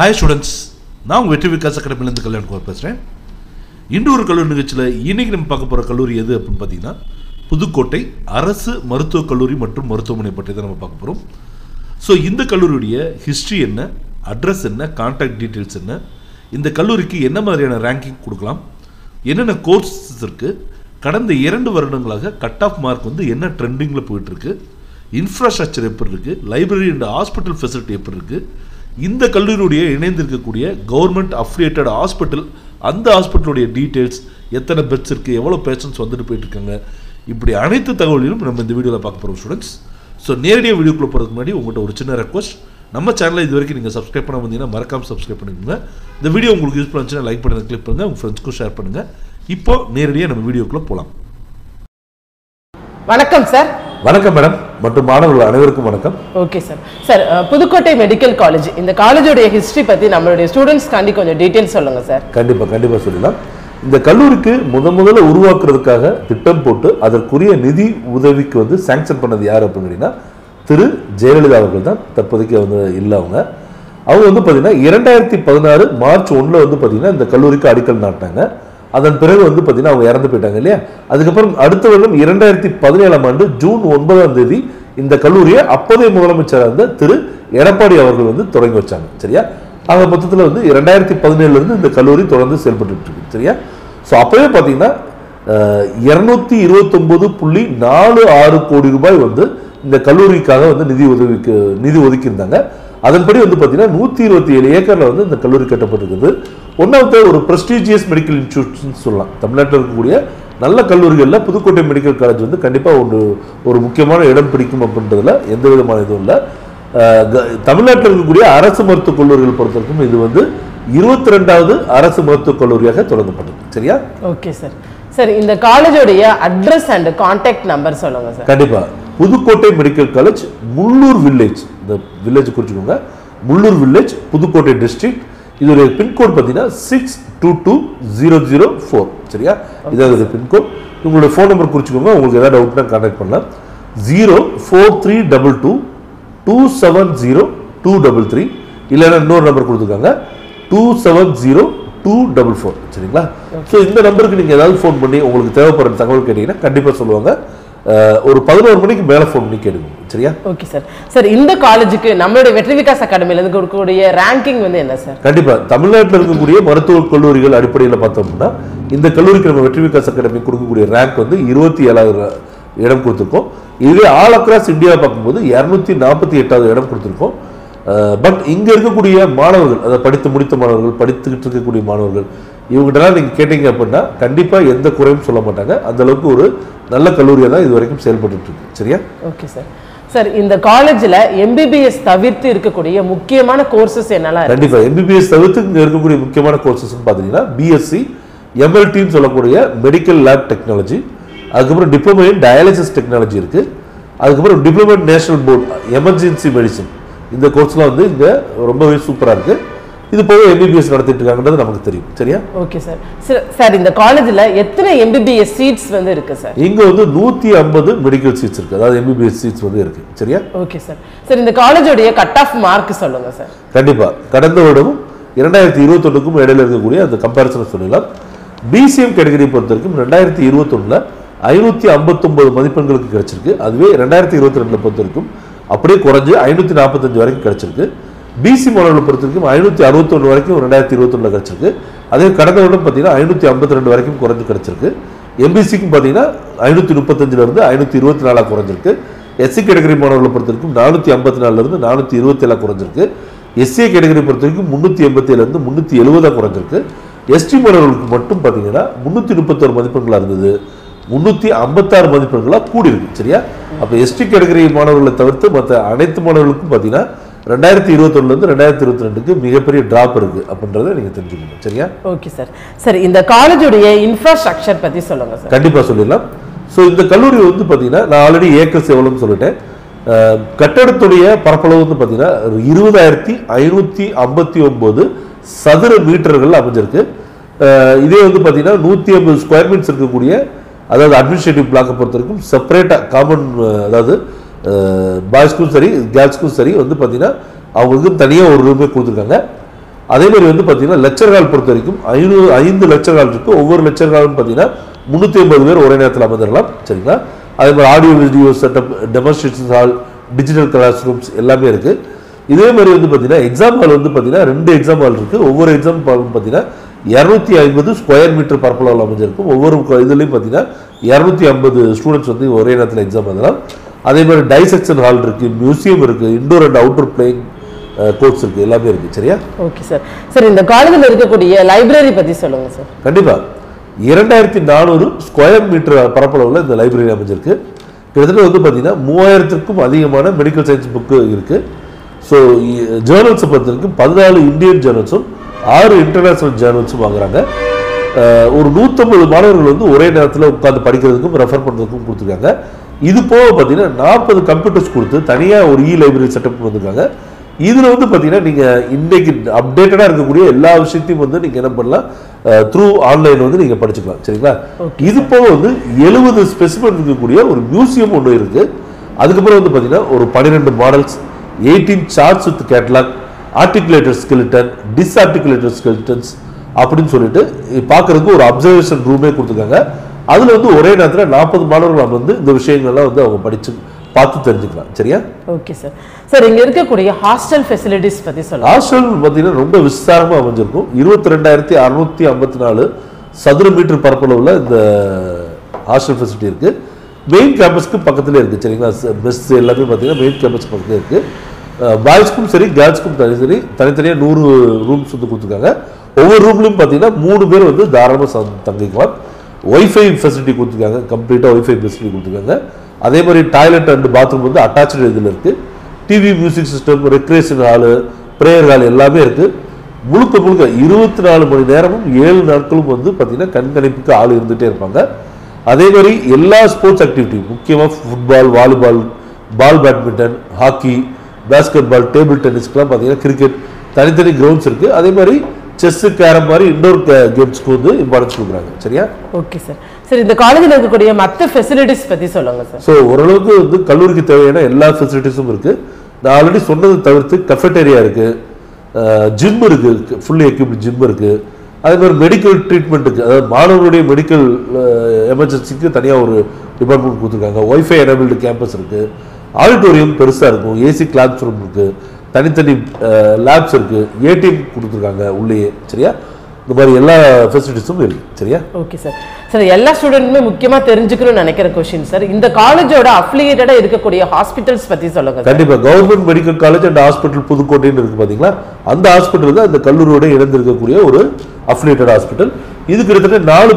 Hi students, நான் உங்கள் வெற்றி விகாஸ் அகாடமிலேருந்து கல்யாணம் பேசுகிறேன். இண்டூர் கல்லூரி நிகழ்ச்சியில் இன்றைக்கி நம்ம பார்க்க போகிற கல்லூரி எது அப்படின்னு பார்த்தீங்கன்னா புதுக்கோட்டை அரசு மருத்துவக் கல்லூரி மற்றும் மருத்துவமனை பற்றி தான் நம்ம பார்க்க போகிறோம். ஸோ இந்த கல்லூரியுடைய ஹிஸ்ட்ரி என்ன, அட்ரஸ் என்ன, கான்டாக்ட் டீட்டெயில்ஸ் என்ன, இந்த கல்லூரிக்கு என்ன மாதிரியான ரேங்கிங் கொடுக்கலாம், என்னென்ன கோர்ஸஸ் இருக்குது, கடந்த 2 வருடங்களாக கட் ஆஃப் மார்க் வந்து என்ன ட்ரெண்டிங்கில் போயிட்டுருக்கு, இன்ஃப்ராஸ்ட்ரக்சர் எப்படி இருக்குது, லைப்ரரி அண்ட் ஹாஸ்பிட்டல் ஃபெசிலிட்டி எப்படி இருக்குது, இந்த கல்லூரியுடைய இணைந்திருக்கக்கூடிய கவர்மெண்ட் அஃபிலியேட்டட் ஹாஸ்பிட்டல், அந்த ஹாஸ்பிட்டலுடைய டீட்டெயில்ஸ், எத்தனை பெட்ஸ் இருக்குது, எவ்வளோ பேஷண்ட்ஸ் வந்துட்டு போயிட்டுருக்காங்க, இப்படி அனைத்து தகவல்களும் நம்ம இந்த வீடியோவில் பார்க்க போகிறோம் ஸ்டூடெண்ட்ஸ். ஸோ நேரடியாக வீடியோக்குள்ளே போகிறதுக்கு முன்னாடி உங்கள்கிட்ட ஒரு சின்ன ரெக்வஸ்ட், நம்ம சேனலில் இது வரைக்கும் நீங்கள் சப்ஸ்கிரைப் பண்ண வந்தீங்கன்னா மறக்காமல் சப்ஸ்கிரைப் பண்ணிக்கோங்க. இந்த வீடியோ உங்களுக்கு யூஸ் பண்ணுச்சுன்னா லைக் பண்ணுங்கள், கிளிக் பண்ணுங்கள், உங்கள் ஃப்ரெண்ட்ஸ்க்கும் ஷேர் பண்ணுங்கள். இப்போ நேரடியாக நம்ம வீடியோக்குள்ளே போகலாம். வணக்கம் சார். வணக்கம் மேடம் மற்றும் மாணவர்கள் அனைவருக்கும் வணக்கம். Okay sir. Sir, Pudukkottai medical college, இந்த காலேஜோடைய ஹிஸ்டரி பற்றி நம்மளுடைய ஸ்டூடெண்ட்ஸ்காண்டி கொஞ்சம் டீட்டெயில்ஸ் சொல்லுங்கள் சார். கண்டிப்பாக சொல்லலாம். இந்த கல்லூரிக்கு முதல்ல உருவாக்குறதுக்காக திட்டம் போட்டு அதற்குரிய நிதி உதவிக்கு வந்து சாங்ஷன் பண்ணது யார் அப்படின்னா திரு ஜெயலலிதா அவர்கள் தான். தற்போதைக்கு வந்து இல்லை அவங்க வந்து பார்த்தீங்கன்னா 2016 மார்ச் 1 வந்து பார்த்தீங்கன்னா இந்த கல்லூரிக்கு அடிக்கல் நாட்டினாங்க. அதன் பிறகு வந்து பார்த்தீங்கன்னா அவங்க இறந்து போயிட்டாங்க இல்லையா. அதுக்கப்புறம் அடுத்த வருடம் 2017ஆம் ஆண்டு ஜூன் 9ஆம் தேதி இந்த கல்லூரியை அப்போதைய முதலமைச்சராக இருந்த திரு எடப்பாடி அவர்கள் வந்து தொடங்கி வச்சாங்க. சரியா. ஆக மொத்தத்தில் வந்து 2017 இந்த கல்லூரி தொடர்ந்து செயல்பட்டு இருக்கு. சரியா. ஸோ அப்பவே பார்த்தீங்கன்னா 229.46 கோடி ரூபாய் வந்து இந்த கல்லூரிக்காக வந்து நிதி ஒதுக்கியிருந்தாங்க. அதன்படி வந்து பார்த்தீங்கன்னா 127 ஏக்கரில் வந்து இந்த கல்லூரி கட்டப்பட்டிருக்குது. ஒன் ஆஃப் த ஒரு ப்ரெஸ்டீஜியஸ் மெடிக்கல் இன்ஸ்டியூஷன் சொல்லலாம். தமிழ்நாட்டில் இருக்கக்கூடிய நல்ல கல்லூரிகளில் புதுக்கோட்டை மெடிக்கல் காலேஜ் வந்து கண்டிப்பாக ஒரு முக்கியமான இடம் பிடிக்கும் அப்படின்றதுல எந்த விதமான இதுவும் இல்லை. தமிழ்நாட்டில் இருக்கக்கூடிய அரசு மருத்துவக் கல்லூரிகள் பொறுத்தவரைக்கும் இது வந்து 22வது அரசு மருத்துவக் கல்லூரியாக தொடங்கப்பட்டது. சரியா. Okay sir. சார், இந்த காலேஜோடைய அட்ரஸ் அண்ட் கான்டாக்ட் நம்பர் சொல்லுங்க சார். கண்டிப்பாக. Pudukkottai medical college, Mullur village, இந்த வில்லேஜ் குறிச்சுக்கோங்க, முள்ளூர் வில்லேஜ், புதுக்கோட்டை டிஸ்ட்ரிக்ட். இதோடைய பின்கோட் பார்த்தீங்கன்னா 622004. சரியா. இதாவது பின்கோட். உங்களுடைய ஃபோன் நம்பர் குறிச்சுக்கோங்க. உங்களுக்கு ஏதாவது டவுட்னா கான்டாக்ட் பண்ணலாம். 04322270233. இல்லைன்னா இன்னொரு நம்பர் கொடுத்துருக்காங்க 270244. சரிங்களா. ஸோ இந்த நம்பருக்கு நீங்கள் ஏதாவது ஃபோன் பண்ணி உங்களுக்கு தேவைப்படுற தகவல் கேட்டீங்கன்னா கண்டிப்பாக சொல்லுவாங்க. ஒரு 11 மணிக்கு மேலே ஃபோன் பண்ணி கேடுங்க. சரியா. Okay sir. சார், இந்த காலேஜுக்கு நம்மளுடைய வெற்றி விகாஸ் அகாடமியிலேருந்து கொடுக்கக்கூடிய ரேங்கிங் வந்து என்ன சார்? கண்டிப்பாக தமிழ்நாட்டில் இருக்கக்கூடிய மருத்துவக் கல்லூரிகள் அடிப்படையில் பார்த்தோம்னா இந்த கல்லூரிக்கு நம்ம வெற்றி விகாஸ் அகாடமி கொடுக்கக்கூடிய ரேங்க் வந்து 27வது இடம் கொடுத்துருக்கோம். இதுவே ஆல் அக்ராஸ் இந்தியா பார்க்கும்போது 248வது இடம் கொடுத்துருக்கோம். பட் இங்கே இருக்கக்கூடிய மாணவர்கள், அதை படித்து முடித்த மாணவர்கள், படித்துக்கிட்டு இருக்கக்கூடிய மாணவர்கள், இவங்ககிட்டலாம் நீங்கள் கேட்டீங்க அப்படின்னா கண்டிப்பாக எந்த குறையும் சொல்ல மாட்டாங்க. அந்த அளவுக்கு ஒரு நல்ல கல்லூரியாக தான் இது வரைக்கும் செயல்பட்டு இருக்கு. சரியா. Okay sir. சார், இந்த காலேஜில் MBBS தவிர்த்து இருக்கக்கூடிய முக்கியமான கோர்சஸ் என்னெல்லாம்? கண்டிப்பாக MBBS தவிர்த்து இங்கே இருக்கக்கூடிய முக்கியமான கோர்சஸ் பார்த்தீங்கன்னா BSc MLTன்னு சொல்லக்கூடிய மெடிக்கல் லேப் டெக்னாலஜி, அதுக்கப்புறம் டிப்ளமோ இன் டயாலிசிஸ் டெக்னாலஜி இருக்குது, அதுக்கப்புறம் diploma in national board emergency medicine. இந்த கோர்ஸ்லாம் வந்து இங்கே ரொம்பவே சூப்பராக இருக்குது. இது போக MBBS நடத்திட்டு இருக்காங்கன்றது நமக்கு தெரியும். சரியா. Okay sir. சார், இந்த காலேஜில் எத்தனை MBBS சீட்ஸ் வந்து இருக்கு சார்? இங்கே வந்து 150 மெடிக்கல் சீட்ஸ் இருக்குது. அதாவது MBBS சீட்ஸ் வந்து இருக்குது. சரியா. Okay sir. சார், இந்த காலேஜோடைய கட் ஆஃப் மார்க் சொல்லுங்க சார். கண்டிப்பாக. கடந்த வருடமும் 2021க்கும் இடையில இருக்கக்கூடிய அந்த கம்பேரிசனை சொல்லலாம். BCM கேட்டகரி பொறுத்த வரைக்கும் 2021 559 மதிப்பெண்களுக்கு கிடைச்சிருக்கு. அதுவே 2022 பொறுத்த வரைக்கும் அப்படியே குறைஞ்சு 545 வரைக்கும் கிடைச்சிருக்கு. BC மாணவர்களை பொறுத்த வரைக்கும் 561 வரைக்கும் 2021 கிடைச்சிருக்கு. அதே கடந்த வருடம் பார்த்தீங்கன்னா 552 வரைக்கும் குறைஞ்சு கிடைச்சிருக்கு. MBCக்கும் பார்த்தீங்கன்னா 535 524 குறைஞ்சிருக்கு. SC கேட்டகரி மாணவர்களை பொறுத்த வரைக்கும் 454 427 குறைஞ்சிருக்கு. SCA கேட்டகரி பொறுத்த வரைக்கும் 387 370 குறைஞ்சிருக்கு. ST மாணவர்களுக்கு மட்டும் பார்த்தீங்கன்னா 331 மதிப்பெண்களாக இருந்தது 356 மதிப்பெண்களாக கூடியிருக்கு. சரியா. அப்போ ST கேட்டகரி மாணவர்களை தவிர்த்து மற்ற அனைத்து மாணவர்களுக்கும் பார்த்தீங்கன்னா 2021 2022க்கு மிகப்பெரிய டிராப் இருக்கு அப்படின்றத நீங்க தெரிஞ்சுக்கணும். சரியா. Okay sir. சார், இந்த காலேஜோடைய இன்ஃப்ராஸ்ட்ரக்சர் பத்தி சொல்லுங்க சார். கண்டிப்பாக சொல்லிடலாம். ஸோ இந்த கல்லூரி வந்து பார்த்தீங்கன்னா நான் ஆல்ரெடி ஏக்கர்ஸ் எவ்வளோன்னு சொல்லிட்டேன். கட்டடத்துடைய பரப்பளவு வந்து பார்த்தீங்கன்னா 20,559 சதுர மீட்டர்கள் அமைஞ்சிருக்கு. இதே வந்து பார்த்தீங்கன்னா 150 ஸ்கொயர் மீட்டர்ஸ் இருக்கக்கூடிய, அதாவது அட்மினிஸ்ட்ரேட்டிவ் பிளாக்கை பொறுத்த வரைக்கும் செப்பரேட்டாக காமன், அதாவது பாய்ஸ்க்கும் சரி கேர்ள்ஸ்க்கும் சரி வந்து பார்த்தீங்கன்னா அவங்களுக்கு தனியாக ஒரு ரூமே கொடுத்துருக்காங்க. அதே மாதிரி வந்து பார்த்தீங்கன்னா லெக்சர் ஹால் பொறுத்த வரைக்கும் 5 லெக்சர் ஹால் இருக்கு. ஒவ்வொரு லெக்சர் ஹாலும் பார்த்தீங்கன்னா 350 பேர் ஒரே நேரத்தில் அமர்ந்திடலாம். சரிங்களா? அதே மாதிரி audio video setup, demonstration hall, digital class rooms எல்லாமே இருக்கு. இதே மாதிரி வந்து பார்த்தீங்கன்னா எக்ஸாம் ஹால் வந்து பார்த்தீங்கன்னா 2 எக்ஸாம் ஹால் இருக்கு. ஒவ்வொரு எக்ஸாம் ஹாலும் பார்த்தீங்கன்னா 250 ஸ்கொயர் மீட்டர் பரப்பளவில் அமைஞ்சிருக்கும். ஒவ்வொரு இதுலையும் பார்த்தீங்கன்னா 250 ஸ்டூடெண்ட்ஸ் வந்து ஒரே நேரத்தில் எக்ஸாம் எழுதலாம். அதே மாதிரி டைசெக்ஷன் ஹால் இருக்கு, மியூசியம் இருக்கு, indoor and outer playing courts இருக்கு, எல்லாமே இருக்கு. சரியா? Okay sir. சார் இந்த காலேஜில் இருக்கக்கூடிய லைப்ரரி பற்றி சொல்லுங்க சார். கண்டிப்பா 2400 ஸ்கொயர் மீட்டர் பரப்பளவில் இந்த லைப்ரரி அமைஞ்சிருக்கு. கிட்டத்தட்ட வந்து பார்த்தீங்கன்னா 3000க்கும் அதிகமான மெடிக்கல் சயின்ஸ் புக்கு இருக்கு. ஸோ ஜேர்னல்ஸை பொறுத்த வரைக்கும் 14 இந்தியன் ஜேர்னல்ஸும் 6 இன்டர்நேஷனல் ஜேர்னல்ஸும் வாங்குறாங்க. ஒரு 150 மாணவர்கள் வந்து ஒரே நேரத்தில் உட்காந்து படிக்கிறதுக்கும் ரெஃபர் பண்ணுறதுக்கும் கொடுத்துருக்காங்க. இது போக பார்த்தீங்கன்னா 40 கம்ப்யூட்டர்ஸ் கொடுத்து தனியாக ஒரு லைப்ரரி செட்டப் வந்திருக்காங்க. இதில் வந்து பார்த்தீங்கன்னா நீங்கள் இன்னைக்கு அப்டேட்டடாக இருக்கக்கூடிய எல்லா விஷயத்தையும் வந்து நீங்கள் என்ன பண்ணலாம், த்ரூ ஆன்லைன் வந்து நீங்கள் படிச்சுக்கலாம். சரிங்களா? இது போக வந்து 70 ஸ்பெசிமென் இருக்கக்கூடிய ஒரு மியூசியம் ஒன்று இருக்குது. அதுக்கப்புறம் வந்து பார்த்தீங்கன்னா ஒரு 12 models, 18 charts with catalogue, articulator skeleton, disarticulator skeletons அப்படின்னு சொல்லிட்டு பார்க்கறதுக்கு ஒரு அப்சர்வேஷன் ரூமே கொடுத்துருக்காங்க. அதில் வந்து ஒரே நேரத்தில் 40 மாணவர்கள் வந்து இந்த விஷயங்கள்லாம் வந்து அவங்க படித்து பார்த்து தெரிஞ்சுக்கலாம். சரியா? Okay sir. சார் இங்கே இருக்கக்கூடிய ஹாஸ்டல் ஃபெசிலிட்டிஸ் பற்றி சொல்லுங்கள். ஹாஸ்டல் பார்த்தீங்கன்னா ரொம்ப விஸ்தாரமாக அமைஞ்சிருக்கும். 22,654 சதுர மீட்டர் பரப்பளவில் இந்த ஹாஸ்டல் ஃபெசிலிட்டி இருக்குது. மெயின் கேம்பஸ்க்கு பக்கத்தில் இருக்குது. சரிங்களா? மெஸ் எல்லாமே பார்த்தீங்கன்னா மெயின் கேம்பஸ் பக்கத்தில் இருக்குது. பாய்ஸ்க்கும் சரி கேர்ள்ஸ்க்கும் தனித்தனியாக 100 ரூம்ஸ் வந்து கொடுத்துருக்காங்க. ஒவ்வொரு ரூம்லையும் பார்த்தீங்கன்னா 3 பேர் வந்து தாராளமாக தங்கிக்கலாம். ஒய்ஃபை ஃபெசிலிட்டி கொடுத்துருக்காங்க, கம்ப்ளீட்டாக ஒய்ஃபை ஃபெசிலிட்டி கொடுத்துருக்காங்க. அதே மாதிரி டாய்லெட் அண்ட் பாத்ரூம் வந்து அட்டாச்சு இதில் இருக்குது. TV, music system, recreation hall, prayer hall எல்லாமே இருக்குது. முழுக்க 24 மணி நேரமும் 7 நாட்களும் வந்து பார்த்தீங்கன்னா கண்காணிப்புக்கு ஆள் இருந்துகிட்டே இருப்பாங்க. அதே மாதிரி எல்லா ஸ்போர்ட்ஸ் ஆக்டிவிட்டி, முக்கியமாக football, volleyball, badminton, hockey, basketball, table டென்னிஸ்க்குலாம் பார்த்தீங்கன்னா கிரிக்கெட் தனித்தனி கிரவுண்ட்ஸ் இருக்குது. அதே மாதிரி செஸ், கேரம் மாதிரி இண்டோர் கேம்ஸ்க்கு வந்து இம்பார்ட்டன்ஸ் கொடுக்குறாங்க. சரியா? Okay sir. சார் இந்த காலேஜில் இருக்கக்கூடிய மற்ற ஃபெசிலிட்டிஸ் பற்றி சொல்லுங்கள் சார். ஸோ ஓரளவுக்கு வந்து கல்லூரிக்கு தேவையான எல்லா ஃபெசிலிட்டிஸும் இருக்குது. நான் ஆல்ரெடி சொன்னது தவிர்த்து கஃபெட்டேரியா இருக்குது, ஜிம் இருக்குது, ஃபுல்லி எக்யூப்டு ஜிம் இருக்குது. அதே மாதிரி மெடிக்கல் ட்ரீட்மெண்ட்டுக்கு, அதாவது மாணவர்களுடைய மெடிக்கல் எமர்ஜென்சிக்கு தனியாக ஒரு டிபார்ட்மெண்ட் கொடுத்துருக்காங்க. ஒய்ஃபை எனபிள்டு கேம்பஸ் இருக்குது. ஆடிட்டோரியம் பெருசாக இருக்கும். ஏசி கிளாஸ் ரூம் இருக்குது. தனித்தனி லேப்ஸ் இருக்குது. ஏடிஎம் கொடுத்துருக்காங்க உள்ளேயே. சரியா? இந்த மாதிரி எல்லா ஃபெசிலிட்டிஸும் இருக்குது. சரியா? Okay sir. சார் எல்லா ஸ்டூடெண்ட்டுமே முக்கியமாக தெரிஞ்சுக்கணும்னு நினைக்கிற கொஸ்டின் சார், இந்த காலேஜோட அஃபிலியேட்டடாக இருக்கக்கூடிய ஹாஸ்பிட்டல்ஸ் பற்றி சொல்லுங்கள். கண்டிப்பாக government medical college and hospital புதுக்கோட்டைன்னு இருக்குது பார்த்தீங்களா? அந்த ஹாஸ்பிட்டல் தான் இந்த கல்லூரியோட இணைந்திருக்கக்கூடிய ஒரு அஃபிலியேட்டட் ஹாஸ்பிட்டல். இது கிட்டத்தட்ட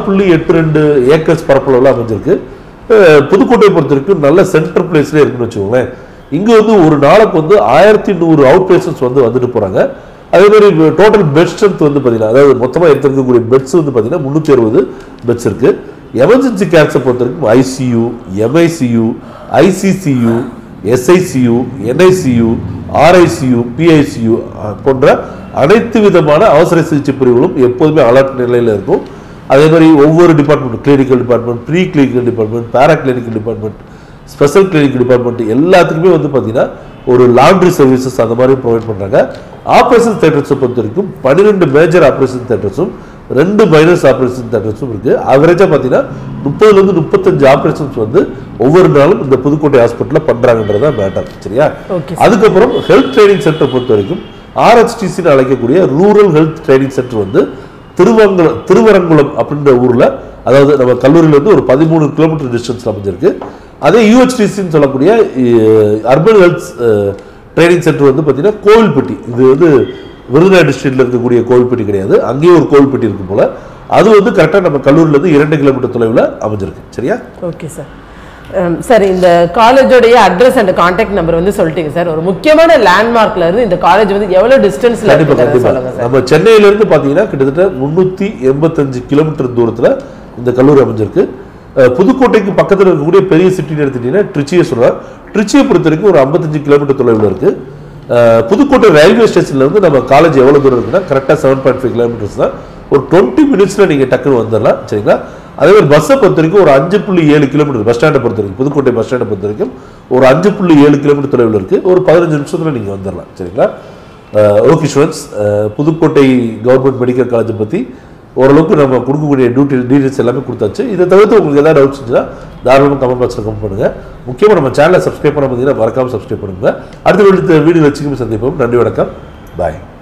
4.82 ஏக்கர்ஸ் பரப்பளவில் அமைஞ்சிருக்கு. புதுக்கோட்டையை பொறுத்த வரைக்கும் நல்ல சென்டர் பிளேஸ்லேயே இருக்குன்னு வச்சுக்கோங்களேன். இங்கே வந்து ஒரு நாளுக்கு வந்து 1100 அவுட் பேஷன்ஸ் வந்து வந்துட்டு போகிறாங்க. அதே மாதிரி டோட்டல் பெட் ஸ்ட்ரென்த் வந்து பார்த்தீங்கன்னா, அதாவது மொத்தமாக எடுத்துருக்கக்கூடிய பெட்ஸ் வந்து பார்த்தீங்கன்னா 360 பெட்ஸ் இருக்குது. எமர்ஜென்சி கேர்ஸை பொறுத்த வரைக்கும் ICU, MICU, ICCU, SICU, NICU, RICU, PICU போன்ற அனைத்து விதமான அவசர சிகிச்சை பிரிவுகளும் எப்போதுமே அலர்ட் நிலையில் இருக்கும். அதே மாதிரி ஒவ்வொரு department, clinical department, pre clinical department, para clinical department, special clinic department எல்லாத்துக்குமே வந்து பார்த்தீங்கன்னா ஒரு லாண்ட்ரி சர்வீசஸ் அந்த மாதிரி ப்ரொவைட் பண்ணுறாங்க. ஆப்ரேஷன் தேட்டர்ஸை பொறுத்த வரைக்கும் 12 மேஜர் ஆப்ரேஷன் தேட்டர்ஸும் 2 மைனஸ் ஆப்ரேஷன் தேட்டர்ஸும் இருக்குது. அவரேஜாக பார்த்தீங்கன்னா 30லேருந்து 35 ஆப்ரேஷன்ஸ் வந்து ஒவ்வொரு நாளும் இந்த புதுக்கோட்டை ஹாஸ்பிட்டலில் பண்ணுறாங்கன்றதா மேட்டர். சரியா? அதுக்கப்புறம் ஹெல்த் ட்ரைனிங் சென்டர் பொறுத்த வரைக்கும் RHTCன்னு அழைக்கக்கூடிய ரூரல் ஹெல்த் ட்ரைனிங் சென்டர் வந்து திருவரங்குளம் அப்படின்ற ஊரில், அதாவது நம்ம கல்லூரியிலேருந்து ஒரு 13 கிலோமீட்டர் டிஸ்டன்ஸில் அமைஞ்சிருக்கு. அதே UHTCன்னு சொல்லக்கூடிய அர்பன் ஹெல்த் ட்ரைனிங் சென்டர் வந்து பார்த்தீங்கன்னா கோவில்பட்டி, இது வந்து விருதுநகர் டிஸ்ட்ரிக்ட்ல இருக்கக்கூடிய கோவில்பட்டி கிடையாது, அங்கேயே ஒரு கோவில்பட்டி இருக்கு போல. அது வந்து கரெக்டாக நம்ம கல்லூரியிலேருந்து 2 கிலோமீட்டர் தொலைவில் அமைஞ்சிருக்கு. சரியா? Okay sir. சார் இந்த காலேஜோடைய அட்ரஸ் அண்ட் கான்டாக்ட் நம்பர் வந்து சொல்லிட்டீங்க சார். ஒரு முக்கியமான லேண்ட்மார்க்ல இருந்து இந்த காலேஜ் வந்து எவ்வளவு டிஸ்டன்ஸ்ல இருக்கு சொல்லுங்க சார். நம்ம சென்னையில இருந்து பாத்தீங்கன்னா கிட்டத்தட்ட 385 கிலோமீட்டர் தூரத்துல இந்த கல்லூரி அமைஞ்சிருக்கு. புதுக்கோட்டைக்கு பக்கத்தில் இருக்கக்கூடிய பெரிய சிட்டின்னு எடுத்துட்டீங்கன்னா ட்ரிச்சியை சொல்லலாம். ட்ரிச்சியை பொறுத்த வரைக்கும் ஒரு 55 கிலோமீட்டர் தொலைவில் இருக்கு. புதுக்கோட்டை ரயில்வே ஸ்டேஷன்ல இருந்து நம்ம காலேஜ் எவ்வளவு தூரம் இருக்குன்னா கரெக்டாக 7.5 கிலோமீட்டர்ஸ் தான். ஒரு 20 மினிட்ஸ்ல நீங்க டக்குன்னு வந்துடலாம். சரிங்களா? அதே மாதிரி பஸ்ஸை பொறுத்த வரைக்கும் ஒரு 5.7 கிலோமீட்டர், பஸ் ஸ்டாண்டை பொறுத்த வரைக்கும் புதுக்கோட்டை பஸ் ஸ்டாண்டை பொறுத்த வரைக்கும் ஒரு 5.7 கிலோமீட்டர் தொலைவில் இருக்குது. ஒரு 15 நிமிஷத்தில் நீங்கள் வந்துடலாம். சரிங்களா? Okay students, Pudukkottai government medical காலேஜை பற்றி ஓரளவுக்கு நம்ம கொடுக்கக்கூடிய டீட்டெயில்ஸ் எல்லாமே கொடுத்தாச்சு. இதை தவிர்த்து உங்களுக்கு ஏதாவது டவுட்ஸ் இருந்துச்சுன்னா தாராளமாக கமெண்ட் பாக்ஸில் கமெண்ட் பண்ணுங்கள். முக்கியமாக நம்ம சேனலை சப்ஸ்கிரைப் பண்ண பார்த்தீங்கன்னா மறக்காமல் சப்ஸ்கிரைப் பண்ணுங்கள். அடுத்த வீடியோ வச்சுக்கணும் சந்திப்போம். நன்றி, வணக்கம், பாய்.